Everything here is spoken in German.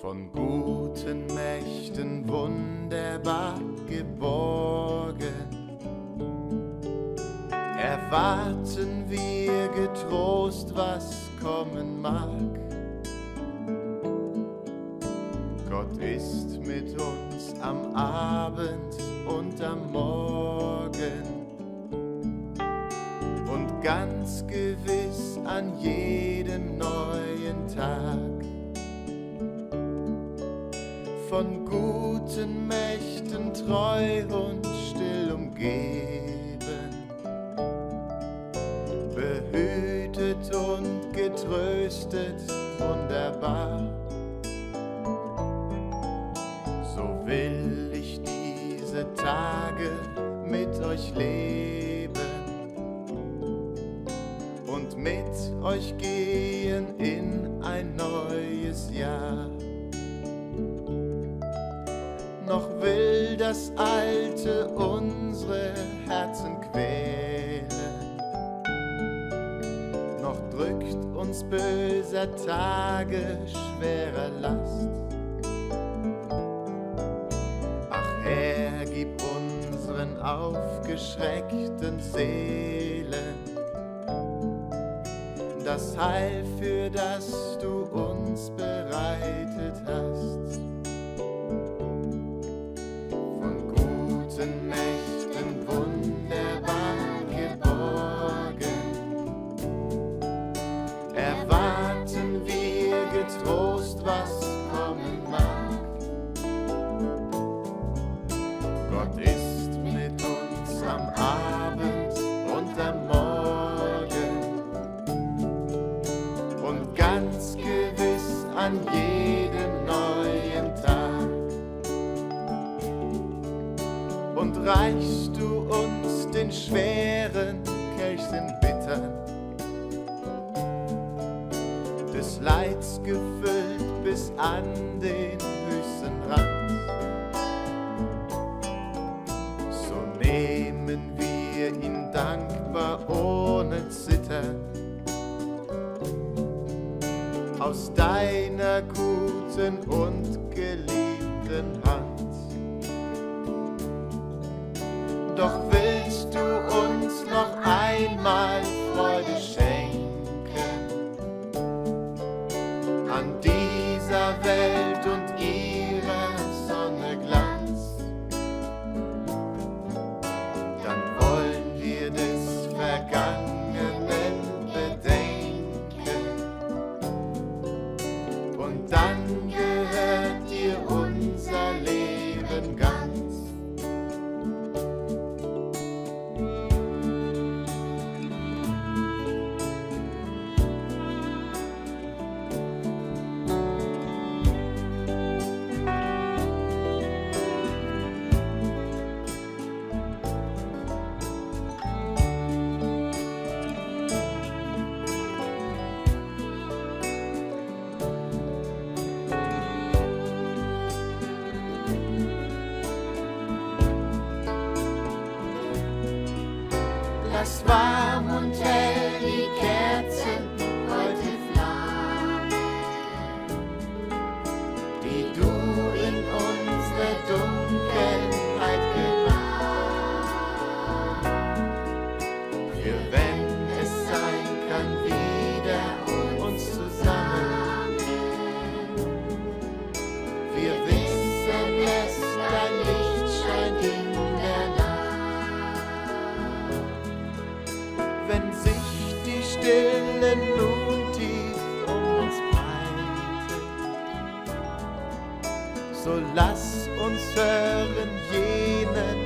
von guten Mächten wunderbar geborgen. Erwarten wir getrost, was kommen mag. Gott ist mit uns am Abend und am Morgen und ganz gewiss an jedem neuen Tag. Von guten Mächten treu und still umgeben, behütet und getröstet wunderbar. So will ich diese Tage mit euch leben und mit euch gehen in ein neues Jahr. Noch will das Alte unsere Herzen quälen, noch drückt uns böser Tage schwerer Last. Ach Herr, gib unseren aufgeschreckten Seelen das Heil, für das du uns bereitet hast. Mächten wunderbar geborgen, erwarten wir getrost, was kommen mag. Gott ist mit uns am Abend und am Morgen und ganz gewiss an jedem neuen Tag. Und reichst du uns den schweren Kelch, den bittern, des Leids gefüllt bis an den höchsten Rand, so nehmen wir ihn dankbar ohne Zittern aus deiner guten und geliebten Hand. Doch willst du uns noch einmal Freude schenken an dieser Welt und ihrer Sonne Glanz, dann wollen wir des Vergangenen bedenken und dann gehört dir unser Leben ganz. Lass warm und hell die Kerzen heute flammen, die du in unsere Dunkelheit gebracht. Für wenn es sein kann, wieder uns zusammen, wir wissen es, dein Licht scheint in der Nacht. Wenn sich die Stille nun tief um uns breitet, so lass uns hören jenen